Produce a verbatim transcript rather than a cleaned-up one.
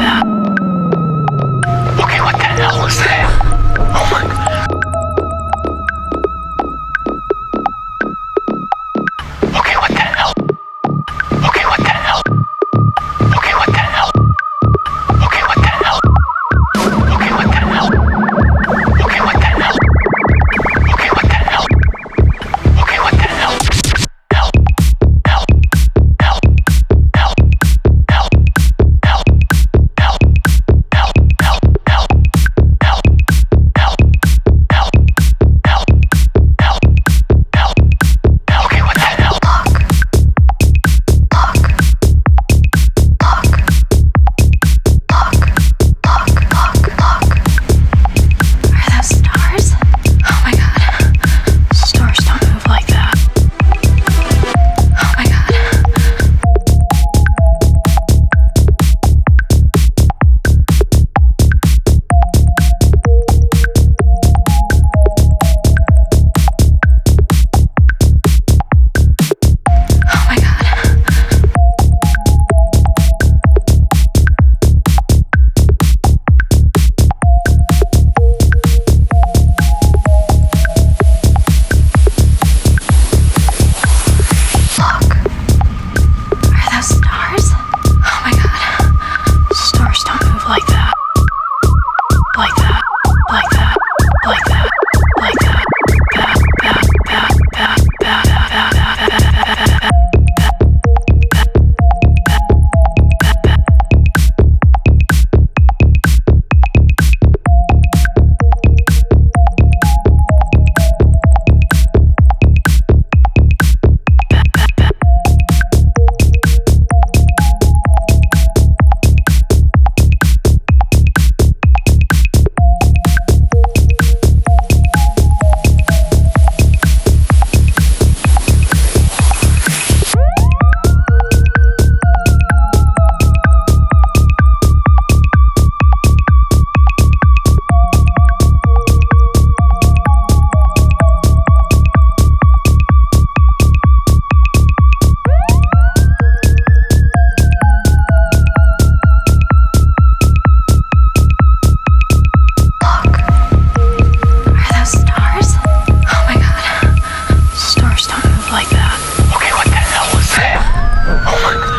that. Okay, what the hell was that? Oh my god. Okay, what the hell? Okay, what the hell? Okay, what the hell? Okay, what the hell? Okay, what the hell? Okay, what the hell? Okay, what the hell? Okay, what the hell? Hell, hell, hell, hell, hell, hell, hell, hell, hell, hell, hell, hell, hell, hell, hell, hell. Okay, what the hell? Are those stars? Oh my god. Stars don't move like that. Oh my god. Oh my god. Are those stars? Oh my god. Stars don't move like that. Like that. Like that. Like that. Like that. That, that, that, that, that, that, that, that, that. Are those stars? Oh my god. Stars don't move like that. Okay, what the hell was that? Oh my god.